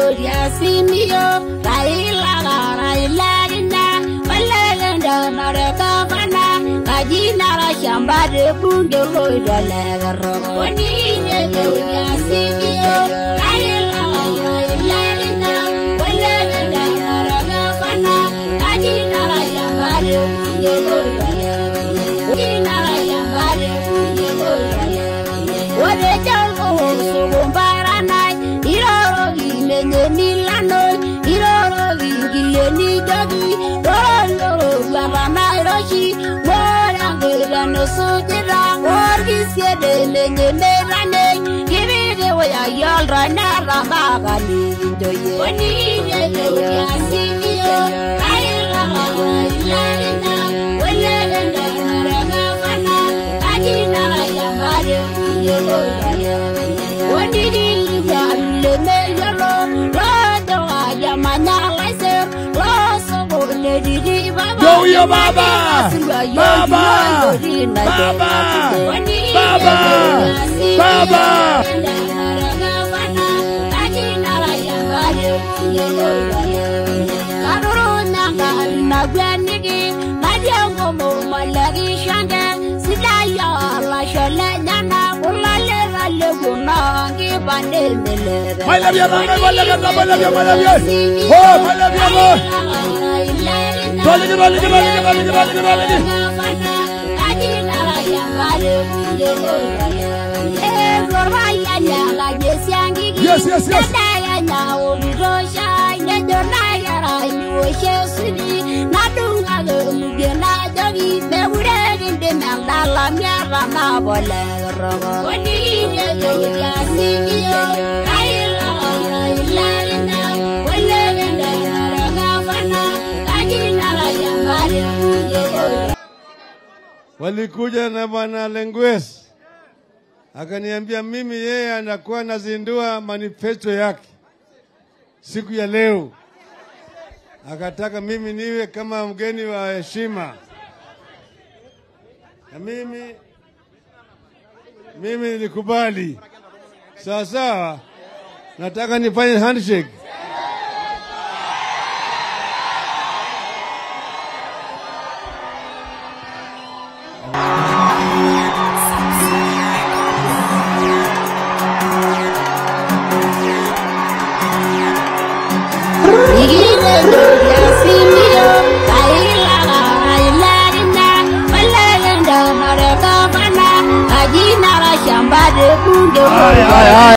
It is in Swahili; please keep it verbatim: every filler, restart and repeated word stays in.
Gloria Simio, Raila, Raila, Malayanda, Narakavana, Kajina, Shamba, the Bundo, Lega, Bonina, Gloria Simio, Raila, Raila, Malayanda, Narakavana, Kajina, Shamba, the Bundo, Lega, what a jungle, so Barana, Hiro, Milano, Hiro, Gileni, Doggy, Rolo, Lavana, Roshi, what I'm good and no so did I, what is said, and then give it away, y'all right now, Rama, do you? When you see you, I love you, when what did he do? The mayor, Rod, I am an allies, Ross, or Lady Baba. Go, your Baba! Baba! Baba! I love you, I love you, I love you, I love you, I love you. Oh, I love you, Lord. Bali, bali, bali, bali, bali, bali. Yes, yes, yes. Walikuja na bwana Lengwes akaniambia mimi yeye anakuwa nazindua manifesto yake siku ya leo, akataka mimi niwe kama mgeni wa heshima, na mimi mimi nilikubali. Sawa sawa, nataka nifanye handshake. Ay, ay, ay.